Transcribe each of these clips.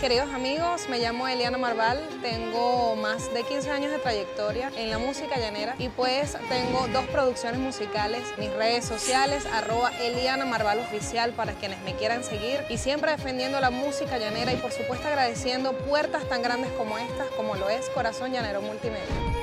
queridos amigos, me llamo Eliana Marval, tengo más de 15 años de trayectoria en la música llanera y pues tengo 2 producciones musicales, mis redes sociales, @Eliana Marval Oficial para quienes me quieran seguir y siempre defendiendo la música llanera y por supuesto agradeciendo puertas tan grandes como estas, como lo es Corazón Llanero Multimedia.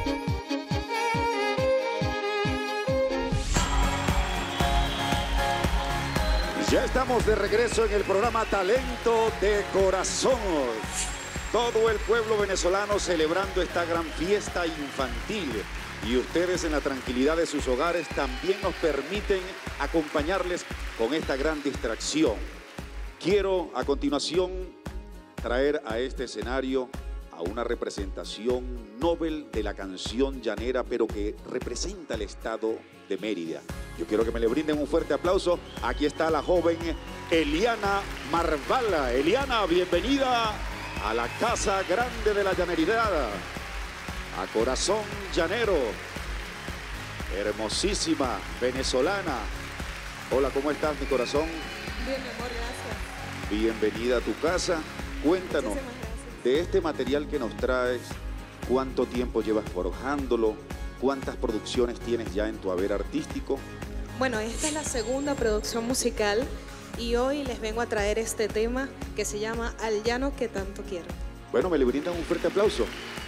Ya estamos de regreso en el programa Talento de Corazón. Todo el pueblo venezolano celebrando esta gran fiesta infantil. Y ustedes en la tranquilidad de sus hogares también nos permiten acompañarles con esta gran distracción. Quiero a continuación traer a este escenario a una representación Nobel de la canción llanera, pero que representa el estado de Mérida. Yo quiero que me le brinden un fuerte aplauso. Aquí está la joven Eliana Marval. Eliana, bienvenida a la Casa Grande de la Llaneridad, a Corazón Llanero. Hermosísima venezolana. Hola, ¿cómo estás, mi corazón? Bien, mi amor, gracias. Bienvenida a tu casa. Cuéntanos de este material que nos traes, ¿cuánto tiempo llevas forjándolo? ¿Cuántas producciones tienes ya en tu haber artístico? Bueno, esta es la segunda producción musical y hoy les vengo a traer este tema que se llama Al llano que tanto quiero. Bueno, me le brindan un fuerte aplauso.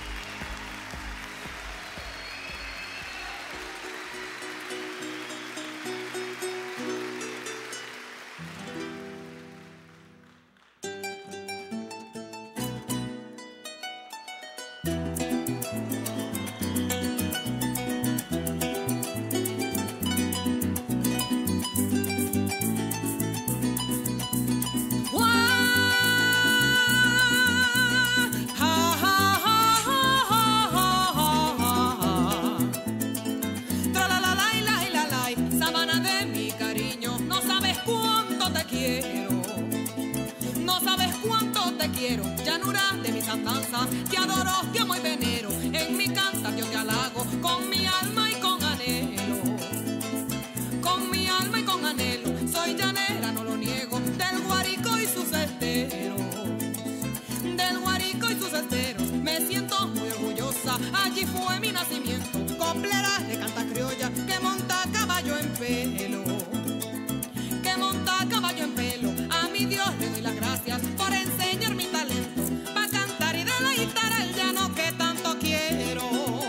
Llanura de mis andanzas, te adoro, te amo y venero. En mi cantar yo te halago con mi alma y con anhelo. Con mi alma y con anhelo. Soy llanera, no lo niego, del Guárico y sus esteros. Del Guárico y sus esteros. Me siento muy orgullosa, allí fue mi nacimiento. Coplera de canta criolla que monta caballo en pelo. Que monta caballo en pelo. A mi Dios le doy las gracias por enseñar mi talento. El llano que tanto quiero.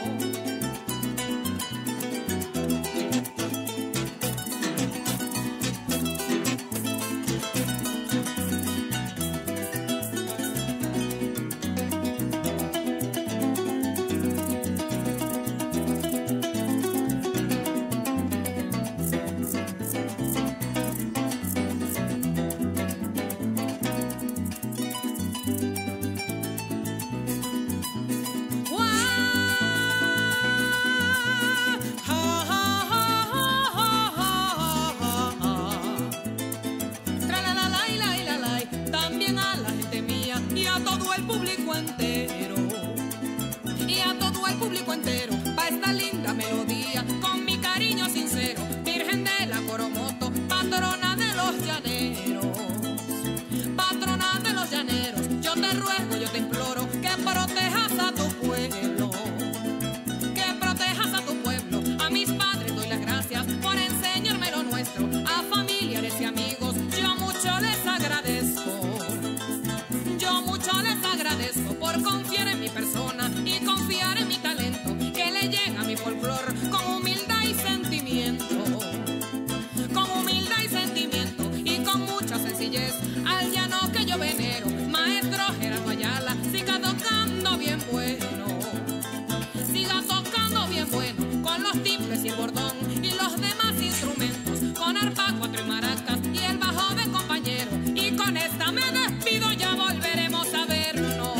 Pa' esta linda melodía, con mi cariño sincero, Virgen de la Coromoto, patrona de los llaneros. Patrona de los llaneros, yo te ruego, yo te imploro, que protejas a tu pueblo. Que protejas a tu pueblo. A mis padres doy las gracias por enseñarme lo nuestro. A familiares y amigos, yo mucho les agradezco. Yo mucho les agradezco por confiar en mi persona y confiar en mi talento, que le llega a mi folclor con humildad y sentimiento. Con humildad y sentimiento y con mucha sencillez. Al llano que yo venero, maestro Gerardo Ayala, siga tocando bien bueno. Siga tocando bien bueno, con los timbres y el bordón y los demás instrumentos, con arpa, cuatro y maracas y el bajo de compañero. Y con esta me despido, ya volveremos a vernos.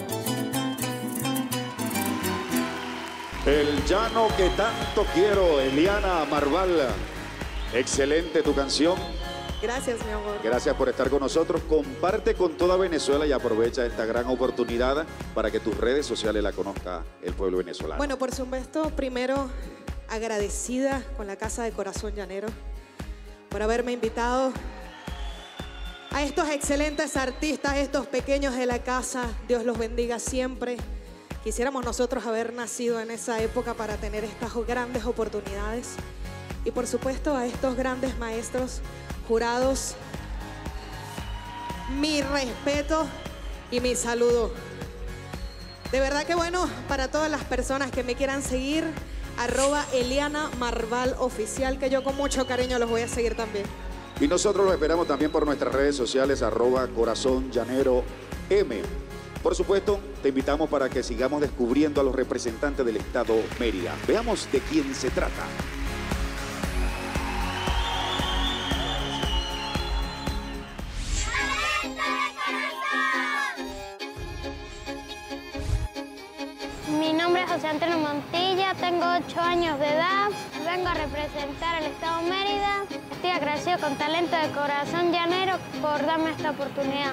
El llano que tanto quiero, Eliana Marval. Excelente tu canción. Gracias, mi amor. Gracias por estar con nosotros. Comparte con toda Venezuela y aprovecha esta gran oportunidad para que tus redes sociales la conozca el pueblo venezolano. Bueno, por supuesto, primero agradecida con la Casa de Corazón Llanero por haberme invitado A estos excelentes artistas, estos pequeños de la casa, Dios los bendiga siempre. Quisiéramos nosotros haber nacido en esa época para tener estas grandes oportunidades. Y por supuesto a estos grandes maestros, jurados, mi respeto y mi saludo. De verdad que bueno, para todas las personas que me quieran seguir, @Eliana Marval Oficial, que yo con mucho cariño los voy a seguir también. Y nosotros los esperamos también por nuestras redes sociales, @Corazón Llanero M. Por supuesto, te invitamos para que sigamos descubriendo a los representantes del estado Mérida. Veamos de quién se trata. Mi nombre es José Antonio Montilla, tengo 8 años de edad, vengo a representar al estado Mérida. Estoy agradecido con Talento de Corazón Llanero por darme esta oportunidad.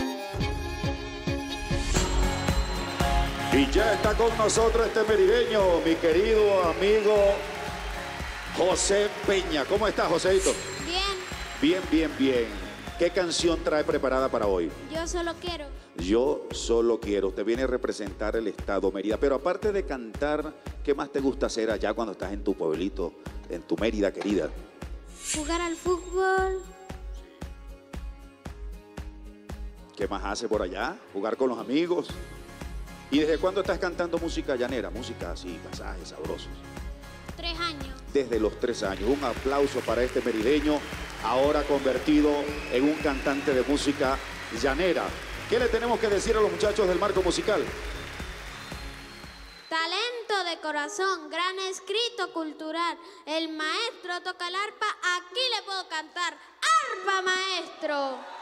Y ya está con nosotros este merideño, mi querido amigo José Peña. ¿Cómo estás, Joséito? Bien. Bien. ¿Qué canción trae preparada para hoy? Yo solo quiero. Yo solo quiero. Usted viene a representar el estado Mérida. Pero aparte de cantar, ¿qué más te gusta hacer allá cuando estás en tu pueblito, en tu Mérida querida? Jugar al fútbol. ¿Qué más hace por allá? Jugar con los amigos. ¿Y desde cuándo estás cantando música llanera? Música así, pasajes sabrosos. 3 años. Desde los 3 años. Un aplauso para este merideño, ahora convertido en un cantante de música llanera. ¿Qué le tenemos que decir a los muchachos del marco musical? Talento de corazón, gran escrito cultural. El maestro toca el arpa, aquí le puedo cantar. ¡Arpa, maestro!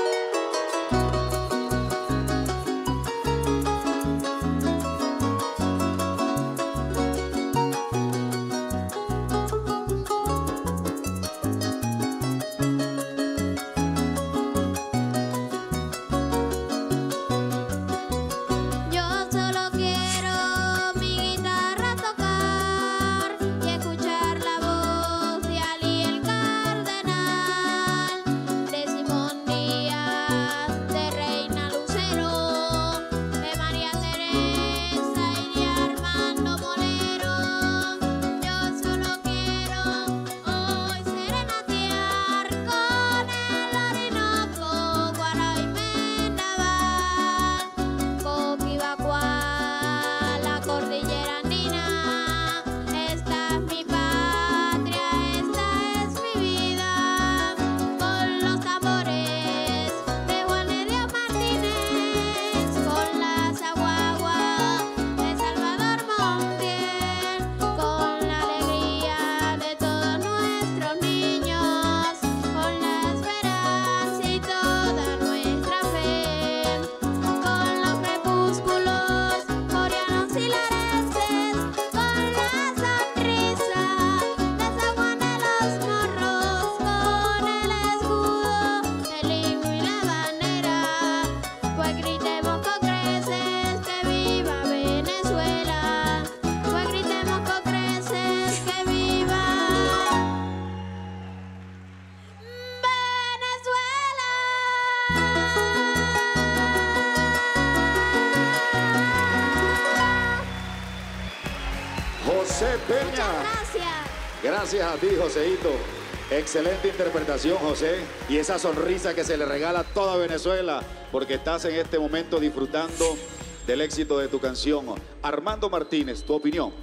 José Peña. Muchas gracias. Gracias a ti, Joséito. Excelente interpretación, José. Y esa sonrisa que se le regala a toda Venezuela, porque estás en este momento disfrutando del éxito de tu canción. Armando Martínez, tu opinión.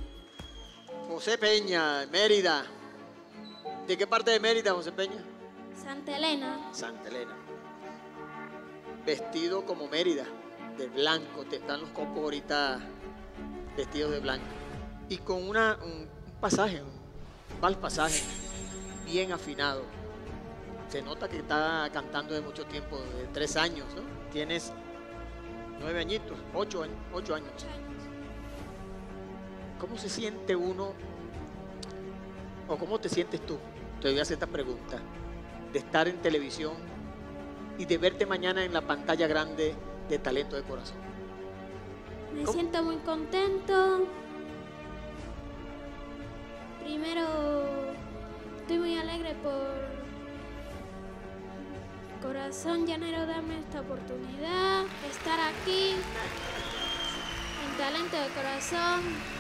José Peña, Mérida. ¿De qué parte de Mérida, José Peña? Santa Elena. Santa Elena. Vestido como Mérida, de blanco. Te están los copos ahorita vestidos de blanco. Y con un pasaje, un mal pasaje, bien afinado. Se nota que está cantando de mucho tiempo, de 3 años, ¿no? Tienes 9 añitos, 8 años. ¿Cómo se siente uno, o cómo te sientes tú? Te voy a hacer esta pregunta, de estar en televisión y de verte mañana en la pantalla grande de Talento de Corazón. Me siento muy contento. Primero, estoy muy alegre por Corazón Llanero, dame esta oportunidad de estar aquí en Talento de Corazón.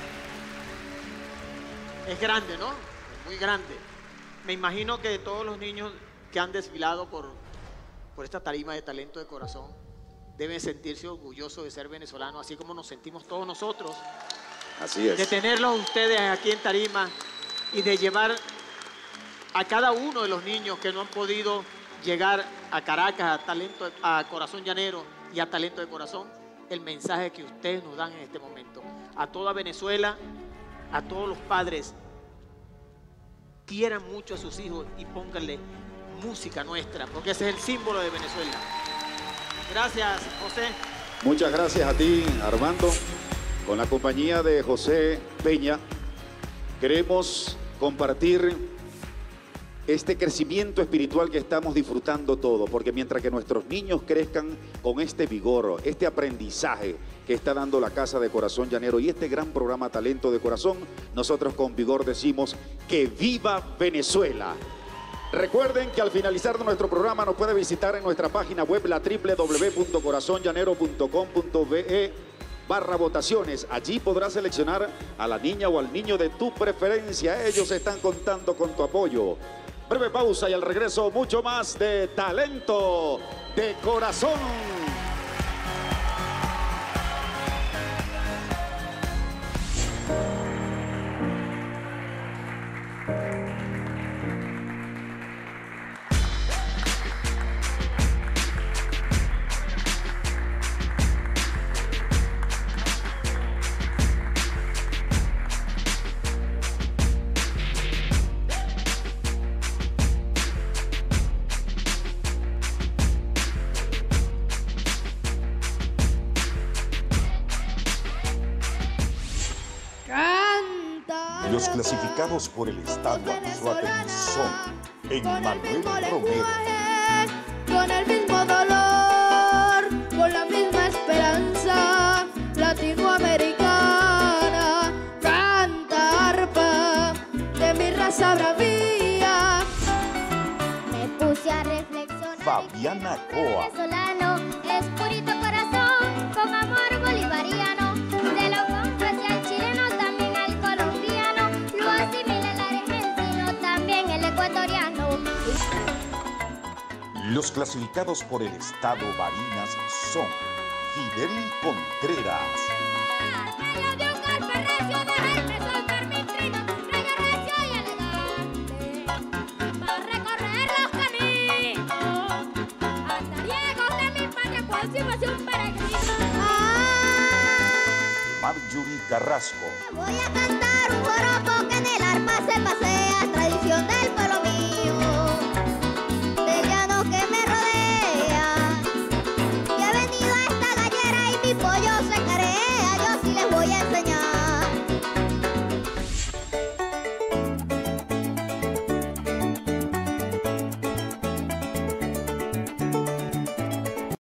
Es grande, ¿no? Muy grande. Me imagino que todos los niños que han desfilado por esta tarima de Talento de Corazón deben sentirse orgullosos de ser venezolanos, así como nos sentimos todos nosotros. Así es. De tenerlos ustedes aquí en tarima y de llevar a cada uno de los niños que no han podido llegar a Caracas, a Corazón Llanero y a Talento de Corazón, el mensaje que ustedes nos dan en este momento. A toda Venezuela, a todos los padres, quieran mucho a sus hijos y pónganle música nuestra, porque ese es el símbolo de Venezuela. Gracias, José. Muchas gracias a ti, Armando. Con la compañía de José Peña, queremos compartir este crecimiento espiritual que estamos disfrutando todos, porque mientras que nuestros niños crezcan con este vigor, este aprendizaje que está dando la Casa de Corazón Llanero y este gran programa Talento de Corazón, nosotros con vigor decimos que ¡viva Venezuela! Recuerden que al finalizar de nuestro programa nos puede visitar en nuestra página web, la www.corazonllanero.com.be/votaciones. Allí podrás seleccionar a la niña o al niño de tu preferencia. Ellos están contando con tu apoyo. Breve pausa y al regreso mucho más de Talento de Corazón. Los clasificados por el Estado Anzoátegui son Emmanuel Romero, con el mismo dolor, con la misma esperanza latinoamericana, canta arpa de mi raza bravía. Me puse a reflexionar. Fabiana Coa, Venezolano es purito corazón, con amor bolivariano. Se lo confesé al chileno, también al colombiano. Lo asimila el argentino, también el ecuatoriano. los clasificados por el Estado Barinas son Fidel Contreras, Marjorie Carrasco, Voy a cantar un joropo que en el arpa se pasea, tradición del pueblo